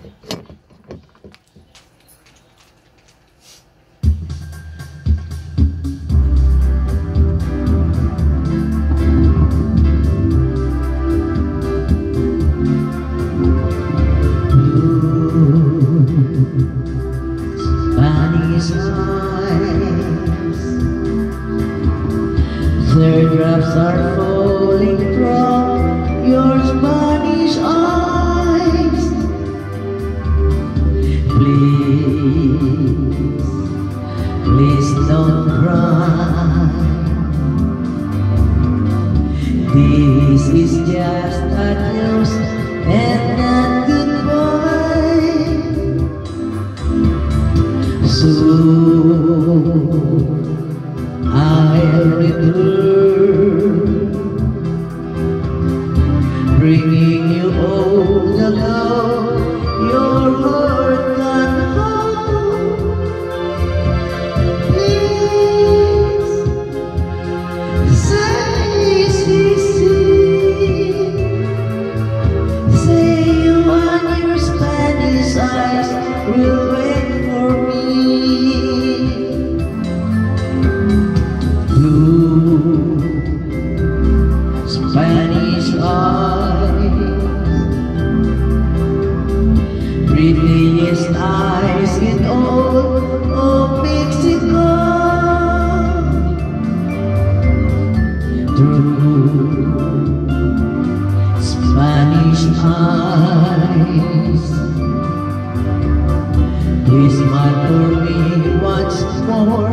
Spanish eyes, teardrops are falling from your Spanish eyes. Please, please don't cry. This is just adios and not goodbye. Soon I'll return, bringing you all the love your heart can hold. Please say you and your Spanish eyes will wait for me. Spanish eyes, prettiest eyes in all of Mexico. True Spanish eyes, please smile for me once more.